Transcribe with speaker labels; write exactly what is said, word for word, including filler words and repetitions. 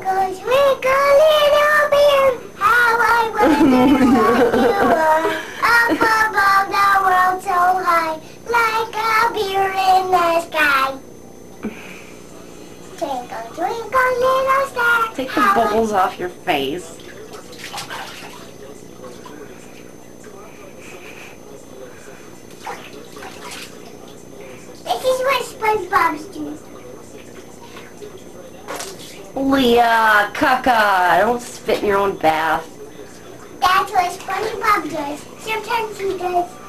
Speaker 1: twinkle, twinkle, little bear, how I wonder what you are. Up above the world so high, like a beer in the sky. Twinkle, twinkle, little star.
Speaker 2: Take the bubbles off your face.
Speaker 1: This is what SpongeBob's do.
Speaker 2: Leah, caca, don't spit in your own bath.
Speaker 1: That's what SpongeBob does. Sometimes he does.